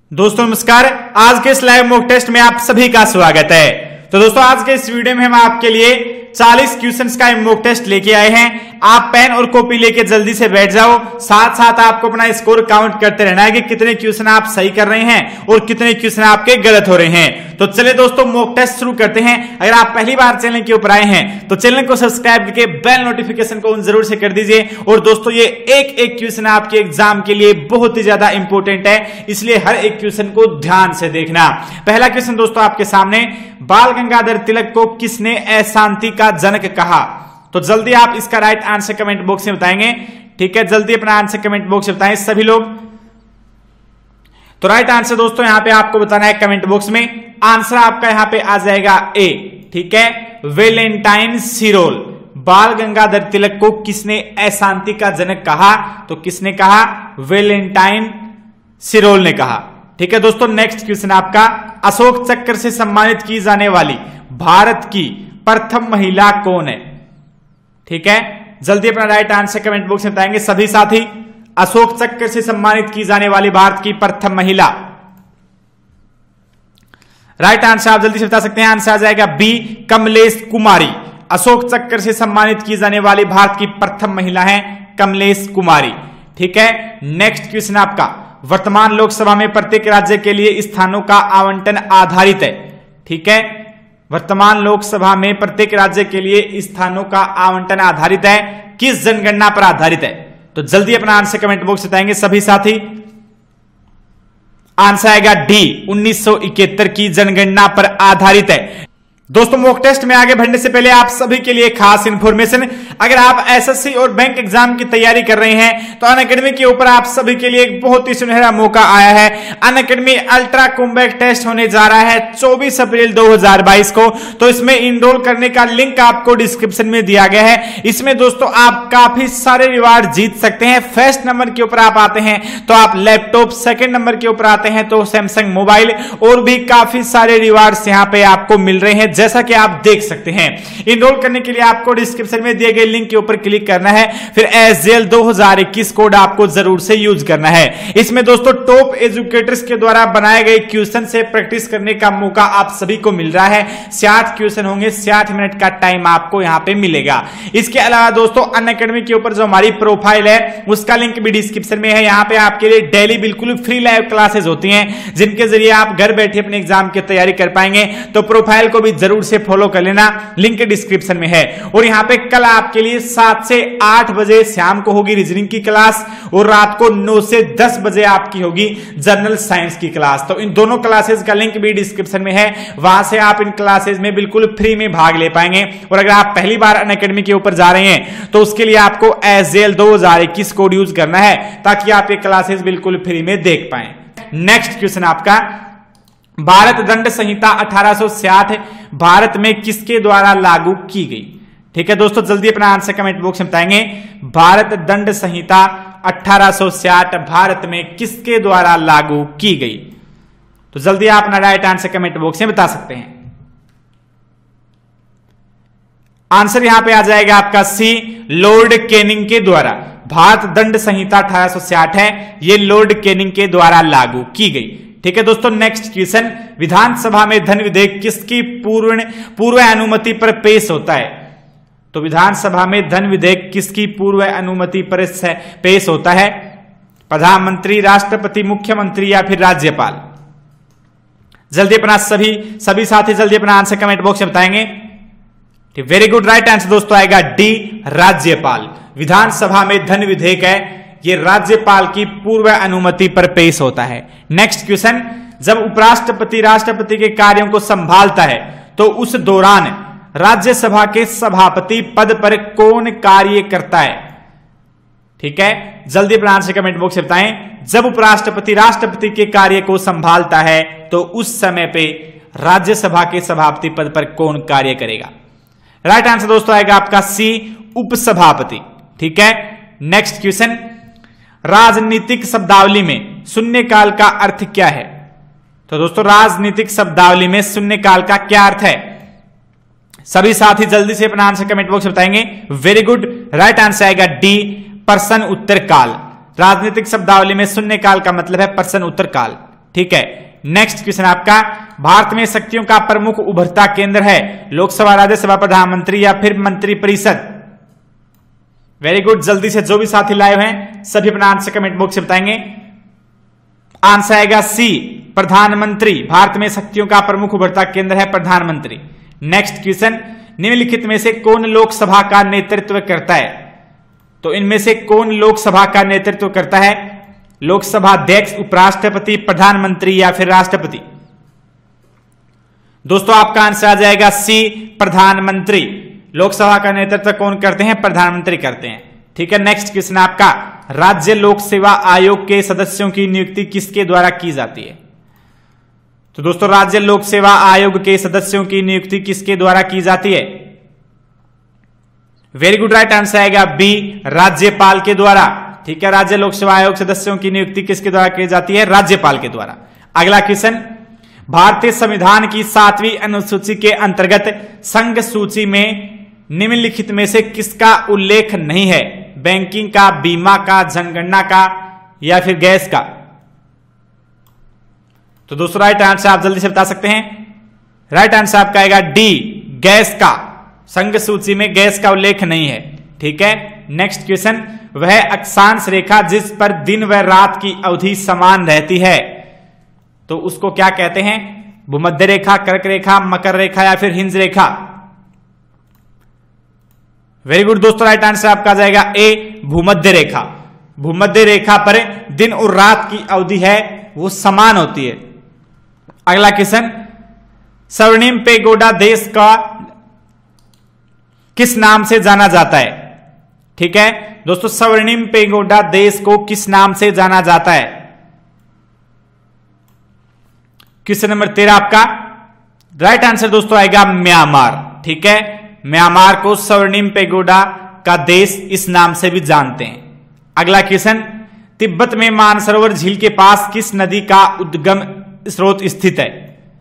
दोस्तों नमस्कार। आज के इस लाइव मॉक टेस्ट में आप सभी का स्वागत है। तो दोस्तों आज के इस वीडियो में हम आपके लिए 40 क्वेश्चंस का मॉक टेस्ट लेके आए हैं। आप पेन और कॉपी लेके जल्दी से बैठ जाओ। साथ साथ आपको अपना स्कोर काउंट करते रहना है कि कितने क्वेश्चन आप सही कर रहे हैं और कितने क्वेश्चन आपके गलत हो रहे हैं। तो चलिए दोस्तों मॉक टेस्ट शुरू करते हैं। अगर आप पहली बार चैनल के ऊपर आए हैं तो चैनल को सब्सक्राइब करके बेल नोटिफिकेशन को जरूर से कर दीजिए। और दोस्तों ये एक एक क्वेश्चन आपके एग्जाम के लिए बहुत ही ज्यादा इंपॉर्टेंट है, इसलिए हर एक क्वेश्चन को ध्यान से देखना। पहला क्वेश्चन दोस्तों आपके सामने, बाल गंगाधर तिलक को किसने अशांति का जनक कहा? तो जल्दी आप इसका राइट आंसर कमेंट बॉक्स में बताएंगे। ठीक है, जल्दी अपना आंसर कमेंट बॉक्स में बताएं सभी लोग। तो राइट आंसर दोस्तों यहां पे आपको बताना है कमेंट बॉक्स में। आंसर आपका यहां पे आ जाएगा ए। ठीक है, वेलेंटाइन सिरोल। बाल गंगाधर तिलक को किसने अशांति का जनक कहा? तो किसने कहा? वेलेंटाइन सिरोल ने कहा। ठीक है दोस्तों, नेक्स्ट क्वेश्चन आपका, अशोक चक्र से सम्मानित की जाने वाली भारत की प्रथम महिला कौन है? ठीक है, जल्दी अपना राइट आंसर कमेंट बॉक्स में बताएंगे सभी साथी। अशोक चक्र से सम्मानित की जाने वाली भारत की प्रथम महिला, राइट आंसर आप जल्दी से बता सकते हैं। आंसर आ जाएगा बी, कमलेश कुमारी। अशोक चक्र से सम्मानित की जाने वाली भारत की प्रथम महिला है कमलेश कुमारी। ठीक है, नेक्स्ट क्वेश्चन आपका, वर्तमान लोकसभा में प्रत्येक राज्य के लिए स्थानों का आवंटन आधारित है। ठीक है, वर्तमान लोकसभा में प्रत्येक राज्य के लिए स्थानों का आवंटन आधारित है, किस जनगणना पर आधारित है? तो जल्दी अपना आंसर कमेंट बॉक्स में बताएंगे सभी साथी। आंसर आएगा डी, 1971 की जनगणना पर आधारित है। दोस्तों मॉक टेस्ट में आगे बढ़ने से पहले आप सभी के लिए खास इंफॉर्मेशन, अगर आप एसएससी और बैंक एग्जाम की तैयारी कर रहे हैं तो अनअकैडमी के ऊपर आप सभी के लिए एक बहुत ही सुनहरा मौका आया है। अनअकैडमी अल्ट्रा कॉम्बैट टेस्ट होने जा रहा है 24 अप्रैल 2022 को। तो इसमें इनरोल करने का लिंक आपको डिस्क्रिप्शन में दिया गया है। इसमें दोस्तों आप काफी सारे रिवार्ड जीत सकते हैं। फर्स्ट नंबर के ऊपर आप आते हैं तो आप लैपटॉप, सेकेंड नंबर के ऊपर आते हैं तो सैमसंग मोबाइल, और भी काफी सारे रिवार्ड्स यहां पे आपको मिल रहे हैं जैसा कि आप देख सकते हैं। इनरोल करने के लिए आपको डिस्क्रिप्शन में दिए गए लिंक के ऊपर क्लिक करना है, फिर एसजेएल 2021 कोड आपको जरूर से यूज करना है। इसमें दोस्तों टॉप एजुकेटर्स के द्वारा बनाए गए क्वेश्चन से प्रैक्टिस करने का मौका आप सभी को मिल रहा है। 60 क्वेश्चन होंगे, 60 मिनट का टाइम आपको यहां पे मिलेगा। इसके अलावा दोस्तों अनअकैडमी के ऊपर जो हमारी प्रोफाइल है उसका लिंक भी डिस्क्रिप्शन में है। यहां पे आपके लिए डेली बिल्कुल फ्री लाइव क्लासेस होती हैं जिनके जरिए आप घर बैठे अपने एग्जाम की तैयारी कर पाएंगे। तो प्रोफाइल को भी जरूर से फॉलो कर लेना, लिंक डिस्क्रिप्शन में है। और यहां पे कल आपके लिए 7 से 8 बजे शाम को होगी रीजनिंग की क्लास, और रात को 9 से 10 बजे आपकी होगी जनरल साइंस की क्लास। तो इन दोनों क्लासेस का लिंक भी डिस्क्रिप्शन में है, वहां से आप इन क्लासेस में बिल्कुल फ्री में भाग ले पाएंगे। और अगर आप पहली बार अनअकैडमी के ऊपर जा रहे हैं तो उसके लिए आपको एसजेएल 2021 कोड यूज करना है ताकि आप ये क्लासेस बिल्कुल फ्री में देख पाएं। नेक्स्ट क्वेश्चन आपका, भारत दंड संहिता 1860 भारत में किसके द्वारा लागू की गई? ठीक है दोस्तों, जल्दी अपना आंसर कमेंट बॉक्स में बताएंगे। भारत दंड संहिता 1860 भारत में किसके द्वारा लागू की गई? तो जल्दी आप अपना राइट आंसर कमेंट बॉक्स में बता सकते हैं। आंसर यहां पे आ जाएगा आपका सी, लॉर्ड कैनिंग के द्वारा। भारत दंड संहिता 1860 है, यह लॉर्ड कैनिंग के द्वारा लागू की गई। ठीक है दोस्तों, नेक्स्ट क्वेश्चन, विधानसभा में धन विधेयक किसकी पूर्व अनुमति पर पेश होता है? तो विधानसभा में धन विधेयक किसकी पूर्व अनुमति पर पेश होता है? प्रधानमंत्री, राष्ट्रपति, मुख्यमंत्री या फिर राज्यपाल? जल्दी अपना सभी साथी जल्दी अपना आंसर कमेंट बॉक्स में बताएंगे। वेरी गुड, राइट आंसर दोस्तों आएगा डी, राज्यपाल। विधानसभा में धन विधेयक है, यह राज्यपाल की पूर्व अनुमति पर पेश होता है। नेक्स्ट क्वेश्चन, जब उपराष्ट्रपति राष्ट्रपति के कार्यों को संभालता है तो उस दौरान राज्यसभा के सभापति पद पर कौन कार्य करता है? ठीक है, जल्दी अपना आंसर कमेंट बॉक्स में बताएं। जब उपराष्ट्रपति राष्ट्रपति के कार्य को संभालता है तो उस समय पे राज्यसभा के सभापति पद पर कौन कार्य करेगा? राइट आंसर दोस्तों आएगा आपका सी, उपसभापति। ठीक है, नेक्स्ट क्वेश्चन, राजनीतिक शब्दावली में शून्यकाल का अर्थ क्या है? तो दोस्तों राजनीतिक शब्दावली में शून्यकाल का क्या अर्थ है? सभी साथी जल्दी से अपना आंसर कमेंट बॉक्स में बताएंगे। वेरी गुड, राइट आंसर आएगा डी, प्रश्न उत्तर काल। राजनीतिक शब्दावली में शून्यकाल का मतलब है प्रश्न उत्तर काल। ठीक है। नेक्स्ट क्वेश्चन आपका, भारत में शक्तियों का प्रमुख उभरता केंद्र है लोकसभा, राज्यसभा, प्रधानमंत्री या फिर मंत्रिपरिषद? वेरी गुड, जल्दी से जो भी साथी लाइव हैं सभी अपना आंसर कमेंट बॉक्स से बताएंगे। आंसर आएगा सी, प्रधानमंत्री। भारत में शक्तियों का प्रमुख उभरता केंद्र है प्रधानमंत्री। नेक्स्ट क्वेश्चन, निम्नलिखित में से कौन लोकसभा का नेतृत्व करता है? तो इनमें से कौन लोकसभा का नेतृत्व करता है? लोकसभा अध्यक्ष, उपराष्ट्रपति, प्रधानमंत्री या फिर राष्ट्रपति? दोस्तों आपका आंसर आ जाएगा सी, प्रधानमंत्री। लोकसभा का नेतृत्व कौन करते हैं? प्रधानमंत्री करते हैं। ठीक है। नेक्स्ट क्वेश्चन आपका, राज्य लोक सेवा आयोग के सदस्यों की नियुक्ति किसके द्वारा की जाती है? तो दोस्तों राज्य लोक सेवा आयोग के सदस्यों की नियुक्ति किसके द्वारा की जाती है? वेरी गुड, राइट आंसर आएगा बी, राज्यपाल के द्वारा। ठीक है, राज्य लोक सेवा आयोग सदस्यों की नियुक्ति किसके द्वारा की जाती है? राज्यपाल के द्वारा। अगला क्वेश्चन, भारतीय संविधान की 7वीं अनुसूची के अंतर्गत संघ सूची में निम्नलिखित में से किसका उल्लेख नहीं है? बैंकिंग का, बीमा का, जनगणना का या फिर गैस का? तो दोस्तों राइट आंसर आप जल्दी से बता सकते हैं। राइट आंसर आपका आएगा डी, गैस का। संघ सूची में गैस का उल्लेख नहीं है। ठीक है। नेक्स्ट क्वेश्चन, वह अक्षांश रेखा जिस पर दिन व रात की अवधि समान रहती है, तो उसको क्या कहते हैं? भूमध्य रेखा, कर्क रेखा, मकर रेखा या फिर हिंज रेखा? वेरी गुड दोस्तों, राइट आंसर आपका जाएगा ए, भूमध्य रेखा। भूमध्य रेखा पर दिन और रात की अवधि है वो समान होती है। अगला क्वेश्चन, स्वर्णिम पेगोडा देश का किस नाम से जाना जाता है? ठीक है दोस्तों, स्वर्णिम पेगोडा देश को किस नाम से जाना जाता है? क्वेश्चन नंबर 13 आपका राइट आंसर दोस्तों आएगा म्यांमार। ठीक है, म्यांमार को स्वर्णिम पेगोडा का देश इस नाम से भी जानते हैं। अगला क्वेश्चन, तिब्बत में मानसरोवर झील के पास किस नदी का उद्गम स्रोत स्थित है?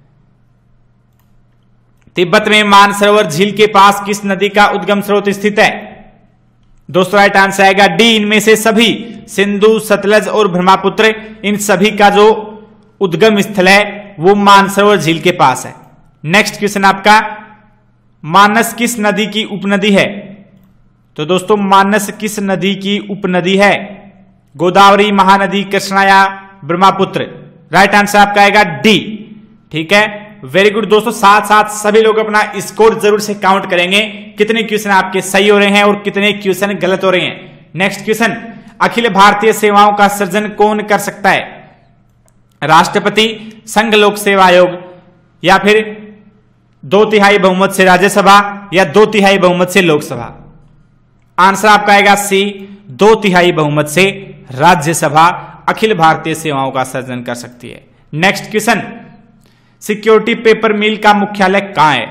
तिब्बत में मानसरोवर झील के पास किस नदी का उद्गम स्रोत स्थित है? दोस्तों राइट आंसर आएगा डी, इनमें से सभी, सिंधु, सतलज और ब्रह्मपुत्र, इन सभी का जो उद्गम स्थल है वो मानसरोवर झील के पास है। नेक्स्ट क्वेश्चन आपका, मानस किस नदी की उपनदी है? तो दोस्तों मानस किस नदी की उपनदी है? गोदावरी, महानदी, कृष्णा या ब्रह्मपुत्र? राइट आंसर आपका आएगा डी। ठीक है, वेरी गुड दोस्तों। साथ साथ सभी लोग अपना स्कोर जरूर से काउंट करेंगे, कितने क्वेश्चन आपके सही हो रहे हैं और कितने क्वेश्चन गलत हो रहे हैं। नेक्स्ट क्वेश्चन, अखिल भारतीय सेवाओं का सृजन कौन कर सकता है? राष्ट्रपति, संघ लोक सेवा आयोग या फिर 2/3 बहुमत से राज्यसभा या 2/3 बहुमत से लोकसभा? आंसर आपका आएगा सी, 2/3 बहुमत से राज्यसभा अखिल भारतीय सेवाओं का सृजन कर सकती है। Next question, security paper mill का मुख्यालय कहां है?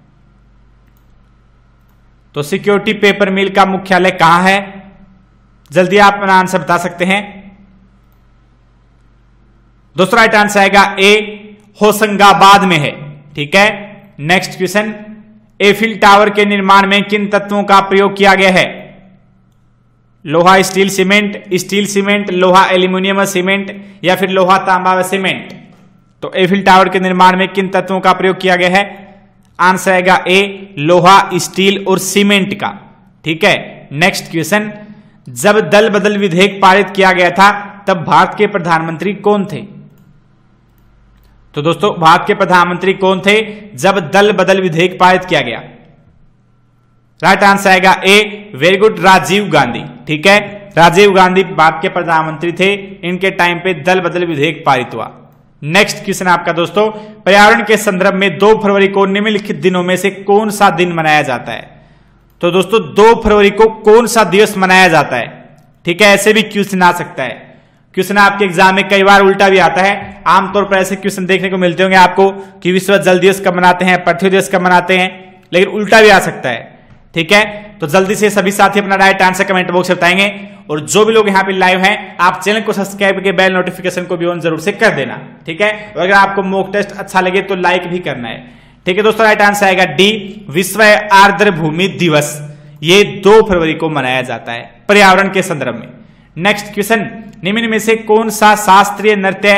तो सिक्योरिटी पेपर मिल का मुख्यालय कहां है? जल्दी आप अपना आंसर बता सकते हैं। दूसरा राइट आंसर आएगा ए, होशंगाबाद में है। ठीक है। नेक्स्ट क्वेश्चन, एफिल टावर के निर्माण में किन तत्वों का प्रयोग किया गया है? लोहा स्टील सीमेंट, लोहा एल्यूमिनियम सीमेंट या फिर लोहा तांबा सीमेंट? तो एफिल टावर के निर्माण में किन तत्वों का प्रयोग किया गया है? आंसर आएगा ए, लोहा, स्टील और सीमेंट का। ठीक है। नेक्स्ट क्वेश्चन, जब दल बदल विधेयक पारित किया गया था तब भारत के प्रधानमंत्री कौन थे? तो दोस्तों भारत के प्रधानमंत्री कौन थे जब दल बदल विधेयक पारित किया गया? राइट आंसर आएगा A, very good, Rajiv Gandhi. ठीक है, राजीव गांधी भारत के प्रधानमंत्री थे, इनके टाइम पे दल बदल विधेयक पारित हुआ। नेक्स्ट क्वेश्चन आपका दोस्तों, पर्यावरण के संदर्भ में 2 फरवरी को निम्नलिखित दिनों में से कौन सा दिन मनाया जाता है? तो दोस्तों 2 फरवरी को कौन सा दिवस मनाया जाता है? ठीक है, ऐसे भी क्वेश्चन आ सकता है। क्वेश्चन आपके एग्जाम में कई बार उल्टा भी आता है। आमतौर पर ऐसे क्वेश्चन देखने को मिलते होंगे आपको कि विश्व जल दिवस कब मनाते हैं, पृथ्वी दिवस कब मनाते हैं, लेकिन उल्टा भी आ सकता है। ठीक है, तो जल्दी से सभी साथी अपना राइट आंसर कमेंट बॉक्स में बताएंगे। और जो भी लोग यहाँ पे लाइव हैं, आप चैनल को सब्सक्राइब करके बेल नोटिफिकेशन को भी ऑन जरूर से कर देना। ठीक है, और अगर आपको मॉक टेस्ट अच्छा लगे तो लाइक भी करना है। ठीक है दोस्तों, राइट आंसर आएगा डी, विश्व आर्द्र भूमि दिवस। ये 2 फरवरी को मनाया जाता है पर्यावरण के संदर्भ में। नेक्स्ट क्वेश्चन, निम्न में से कौन सा शास्त्रीय नृत्य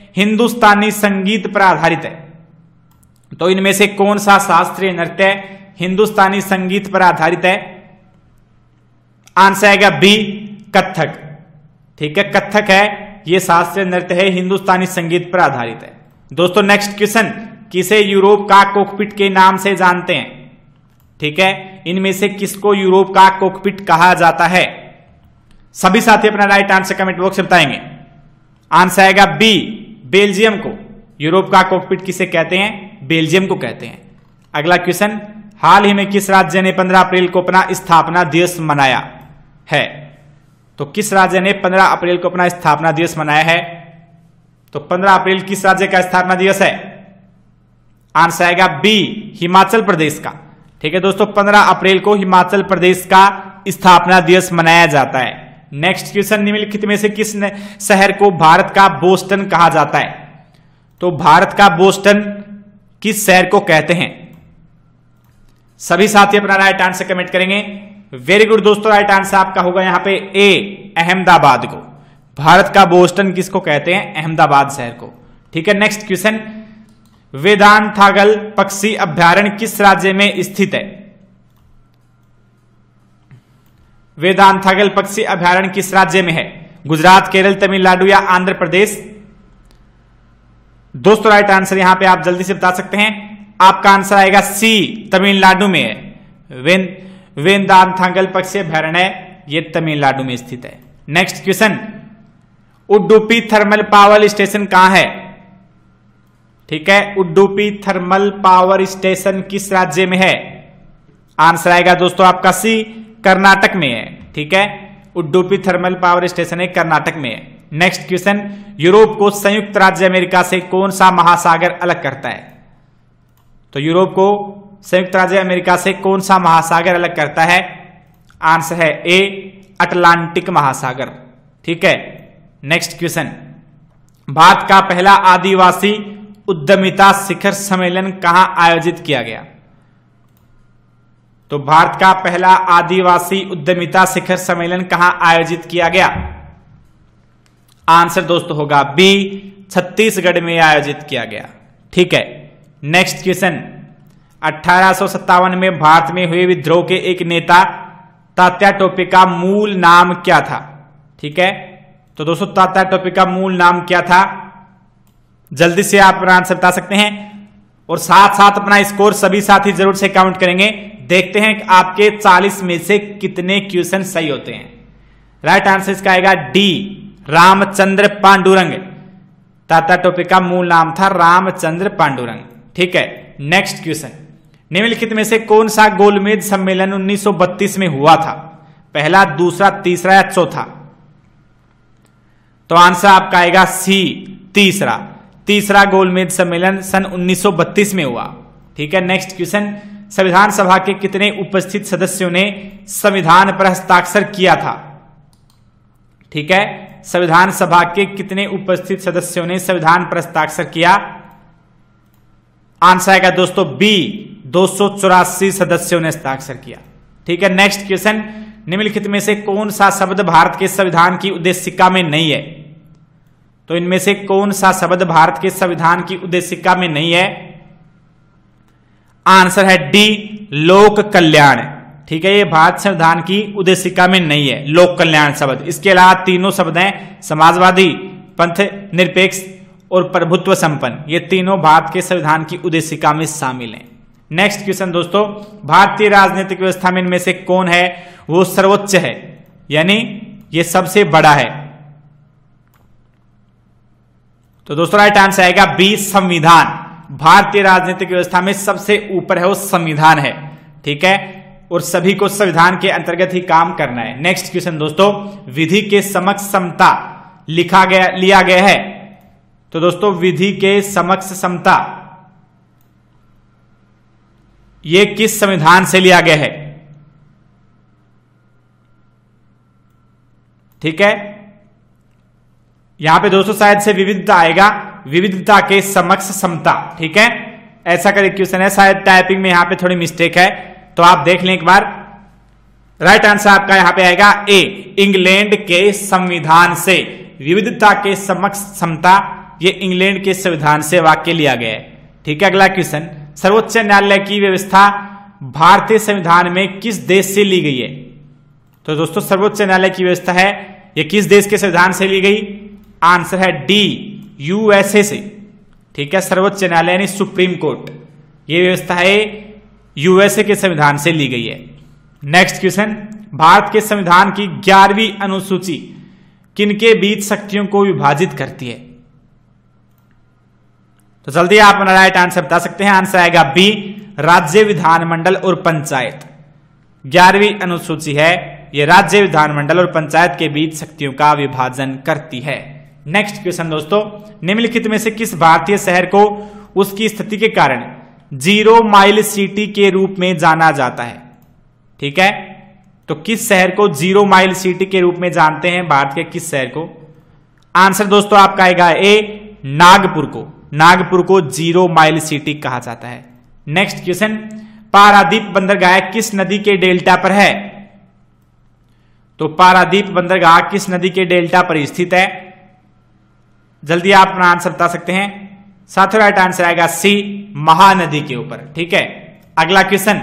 हिंदुस्तानी संगीत पर आधारित है। तो इनमें से कौन सा शास्त्रीय नृत्य हिंदुस्तानी संगीत पर आधारित है? आंसर आएगा बी, कथक। ठीक है, कथक है, यह शास्त्रीय नृत्य है, हिंदुस्तानी संगीत पर आधारित है। दोस्तों नेक्स्ट क्वेश्चन, किसे यूरोप का कॉकपिट के नाम से जानते हैं? ठीक है, इनमें से किसको यूरोप का कॉकपिट कहा जाता है? सभी साथी अपना राइट आंसर कमेंट बॉक्स में बताएंगे। आंसर आएगा बी, बेल्जियम को यूरोप का कॉकपिट किसे कहते हैं? बेल्जियम को कहते हैं। अगला क्वेश्चन, हाल ही में किस राज्य ने 15 अप्रैल को अपना स्थापना दिवस मनाया है? तो किस राज्य ने 15 अप्रैल को अपना स्थापना दिवस मनाया है? तो 15 अप्रैल किस राज्य का स्थापना दिवस है? आंसर आएगा बी, हिमाचल प्रदेश का। ठीक है दोस्तों, 15 अप्रैल को हिमाचल प्रदेश का स्थापना दिवस मनाया जाता है। नेक्स्ट क्वेश्चन, निम्नलिखित में से किस शहर को भारत का बोस्टन कहा जाता है? तो भारत का बोस्टन किस शहर को कहते हैं? सभी साथी अपना राइट आंसर कमेंट करेंगे। वेरी गुड दोस्तों, राइट आंसर आपका होगा यहां पे ए, अहमदाबाद को। भारत का बोस्टन किसको कहते हैं? अहमदाबाद शहर को। ठीक है, नेक्स्ट क्वेश्चन, वेदांथागल पक्षी अभ्यारण्य किस राज्य में स्थित है? वेदांथागल पक्षी अभ्यारण्य किस राज्य में है? गुजरात, केरल, तमिलनाडु या आंध्र प्रदेश? दोस्तों राइट आंसर यहां पे आप जल्दी से बता सकते हैं। आपका आंसर आएगा सी, तमिलनाडु में है। वेदांथागल पक्षी अभ्यारण्य ये तमिलनाडु में स्थित है। Next question, Udupi thermal power station कहां है? ठीक है, उडुपी थर्मल पावर स्टेशन किस राज्य में है? आंसर आएगा दोस्तों आपका सी, कर्नाटक में है। ठीक है, उडुपी थर्मल पावर स्टेशन है, कर्नाटक में है। नेक्स्ट क्वेश्चन, यूरोप को संयुक्त राज्य अमेरिका से कौन सा महासागर अलग करता है? तो यूरोप को संयुक्त राज्य अमेरिका से कौन सा महासागर अलग करता है? आंसर है ए, अटलांटिक महासागर। ठीक है, नेक्स्ट क्वेश्चन, भारत का पहला आदिवासी उद्यमिता शिखर सम्मेलन कहां आयोजित किया गया? तो भारत का पहला आदिवासी उद्यमिता शिखर सम्मेलन कहां आयोजित किया गया? आंसर दोस्तों होगा बी, छत्तीसगढ़ में आयोजित किया गया। ठीक है, नेक्स्ट क्वेश्चन, 1857 में भारत में हुए विद्रोह के एक नेता तात्या टोपे का मूल नाम क्या था? ठीक है, तो दोस्तों तात्या टोपे का मूल नाम क्या था? जल्दी से आप आंसर बता सकते हैं और साथ साथ अपना स्कोर सभी साथी जरूर से काउंट करेंगे। देखते हैं कि आपके 40 में से कितने क्वेश्चन सही होते हैं। राइट आंसर इसका आएगा डी, रामचंद्र पांडुरंग। तात्या टोपे का मूल नाम था रामचंद्र पांडुरंग। ठीक है, नेक्स्ट क्वेश्चन, निम्नलिखित में से कौन सा गोलमेज सम्मेलन 1932 में हुआ था? पहला, दूसरा, तीसरा या चौथा? तो आंसर आपका आएगा सी, तीसरा। तीसरा गोलमेज सम्मेलन सन 1932 में हुआ। ठीक है, नेक्स्ट क्वेश्चन, संविधान सभा के कितने उपस्थित सदस्यों ने संविधान पर हस्ताक्षर किया था? ठीक है, संविधान सभा के कितने उपस्थित सदस्यों ने संविधान पर हस्ताक्षर किया? आंसर आएगा दोस्तों बी, 284 सदस्यों ने हस्ताक्षर किया। ठीक है, नेक्स्ट क्वेश्चन, निम्नलिखित में से कौन सा शब्द भारत के संविधान की उद्देशिका में नहीं है? तो इनमें से कौन सा शब्द भारत के संविधान की उद्देशिका में नहीं है? आंसर है डी, लोक कल्याण। ठीक है, ये भारत संविधान की उद्देशिका में नहीं है, लोक कल्याण शब्द। इसके अलावा तीनों शब्द हैं समाजवादी, पंथ निरपेक्ष और प्रभुत्व संपन्न। ये तीनों भारत के संविधान की उद्देशिका में शामिल हैं। नेक्स्ट क्वेश्चन दोस्तों, भारतीय राजनीतिक व्यवस्था में इनमें से कौन है वो सर्वोच्च है, यानी ये सबसे बड़ा है? तो दोस्तों राइट आंसर आएगा बी, संविधान। भारतीय राजनीतिक व्यवस्था में सबसे ऊपर है वो संविधान है। ठीक है, और सभी को संविधान के अंतर्गत ही काम करना है। नेक्स्ट क्वेश्चन दोस्तों, विधि के समक्ष समता लिया गया है। तो दोस्तों विधि के समक्ष समता ये किस संविधान से लिया गया है? ठीक है, यहां पे दोस्तों शायद से विविधता आएगा, विविधता के समक्ष समता। ठीक है, ऐसा कर क्वेश्चन है, शायद टाइपिंग में यहां पे थोड़ी मिस्टेक है, तो आप देख लें एक बार। राइट आंसर आपका यहां पे आएगा ए, इंग्लैंड के संविधान से विविधता के समक्ष समता ये इंग्लैंड के संविधान से वाक्य लिया गया है। ठीक है, अगला क्वेश्चन, सर्वोच्च न्यायालय की व्यवस्था भारतीय संविधान में किस देश से ली गई है? तो दोस्तों सर्वोच्च न्यायालय की व्यवस्था है ये किस देश के संविधान से ली गई? आंसर है डी, यूएसए से। ठीक है, सर्वोच्च न्यायालय यानी सुप्रीम कोर्ट, ये व्यवस्था है यूएसए के संविधान से ली गई है। नेक्स्ट क्वेश्चन, भारत के संविधान की 11वीं अनुसूची किनके बीच शक्तियों को विभाजित करती है? तो जल्दी आप अपना राइट आंसर बता सकते हैं। आंसर आएगा बी, राज्य विधानमंडल और पंचायत। 11वीं अनुसूची है ये राज्य विधानमंडल और पंचायत के बीच शक्तियों का विभाजन करती है। नेक्स्ट क्वेश्चन दोस्तों, निम्नलिखित में से किस भारतीय शहर को उसकी स्थिति के कारण 0 माइल सिटी के रूप में जाना जाता है? ठीक है, तो किस शहर को 0 माइल सिटी के रूप में जानते हैं भारत के किस शहर को? आंसर दोस्तों आपका आएगा ए, नागपुर को। नागपुर को 0 माइल सिटी कहा जाता है। नेक्स्ट क्वेश्चन, पारादीप बंदरगाह किस नदी के डेल्टा पर है? तो पारादीप बंदरगाह किस नदी के डेल्टा पर स्थित है? जल्दी आप अपना आंसर बता सकते हैं। साथियों राइट आंसर आएगा सी, महानदी के ऊपर। ठीक है, अगला क्वेश्चन,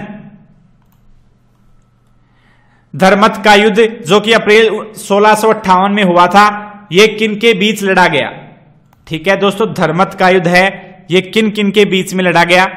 धर्मथ का युद्ध जो कि अप्रैल 1658 में हुआ था, यह किन के बीच लड़ा गया? ठीक है दोस्तों, धर्मथ का युद्ध है ये किन किन के बीच में लड़ा गया?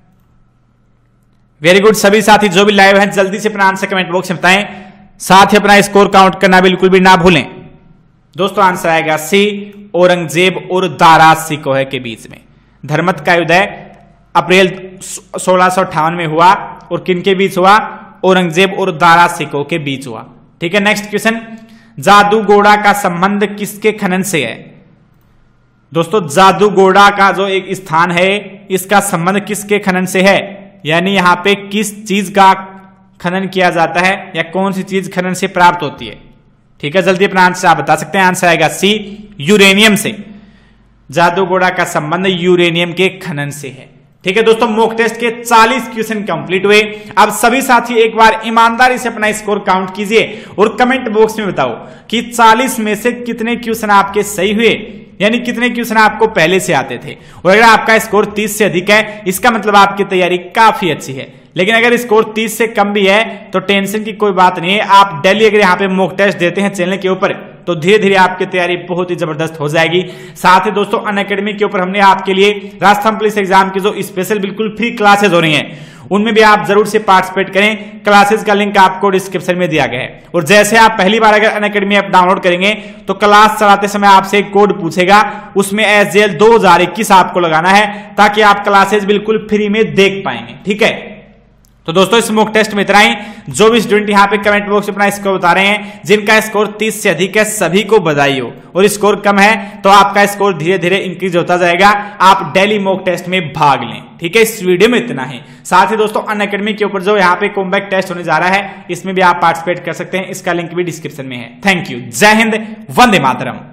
वेरी गुड, सभी साथी जो भी लाइव हैं जल्दी से अपना आंसर कमेंट बॉक्स में बताएं, साथ ही अपना स्कोर काउंट करना बिल्कुल भी ना भूलें। दोस्तों आंसर आएगा सी, औरंगजेब और दारा सिकोह के बीच में। धर्मथ का युद्ध है अप्रैल 1658 में हुआ और किन के बीच हुआ? औरंगजेब और दारा सिकोह के बीच हुआ। ठीक है, नेक्स्ट क्वेश्चन, जादूगोड़ा का संबंध किसके खनन से है? दोस्तों जादूगोड़ा का जो एक स्थान है इसका संबंध किसके खनन से है? यानी यहां पे किस चीज का खनन किया जाता है या कौन सी चीज खनन से प्राप्त होती है? ठीक है, जल्दी अपना आंसर आप बता सकते हैं। आंसर आएगा सी, यूरेनियम से। जादूगोड़ा का संबंध यूरेनियम के खनन से है। ठीक है दोस्तों, मॉक टेस्ट के 40 क्वेश्चन कंप्लीट हुए। अब सभी साथी एक बार ईमानदारी से अपना स्कोर काउंट कीजिए और कमेंट बॉक्स में बताओ कि 40 में से कितने क्वेश्चन आपके सही हुए, यानी कितने क्वेश्चन आपको पहले से आते थे। और अगर आपका स्कोर 30 से अधिक है इसका मतलब आपकी तैयारी काफी अच्छी है। लेकिन अगर स्कोर 30 से कम भी है तो टेंशन की कोई बात नहीं है। आप डेली अगर यहाँ पे मॉक टेस्ट देते हैं चैनल के ऊपर तो धीरे धीरे आपकी तैयारी बहुत ही जबरदस्त हो जाएगी। साथ ही दोस्तों अनअकैडमी के ऊपर हमने आपके लिए राजस्थान पुलिस एग्जाम की जो स्पेशल बिल्कुल फ्री क्लासेज हो रही हैं उनमें भी आप जरूर से पार्टिसिपेट करें। क्लासेस का लिंक आपको डिस्क्रिप्शन में दिया गया है। और जैसे आप पहली बार अगर अनअकैडमी ऐप डाउनलोड करेंगे तो क्लास चलाते समय आपसे एक कोड पूछेगा, उसमें SJL 2021 आपको लगाना है ताकि आप क्लासेस बिल्कुल फ्री में देख पाएंगे। ठीक है, तो दोस्तों इस मॉक टेस्ट में इतना ही। जो भी स्टूडेंट यहाँ पे कमेंट बॉक्स में अपना स्कोर बता रहे हैं, जिनका स्कोर 30 से अधिक है सभी को बधाई हो, और स्कोर कम है तो आपका स्कोर धीरे धीरे इंक्रीज होता जाएगा। आप डेली मॉक टेस्ट में भाग लें। ठीक है, इस वीडियो में इतना ही। साथ ही दोस्तों अनअकैडमी के ऊपर जो यहाँ पे कॉम्बैक टेस्ट होने जा रहा है इसमें भी आप पार्टिसिपेट कर सकते हैं। इसका लिंक भी डिस्क्रिप्शन में है। थैंक यू, जय हिंद, वंदे मातरम।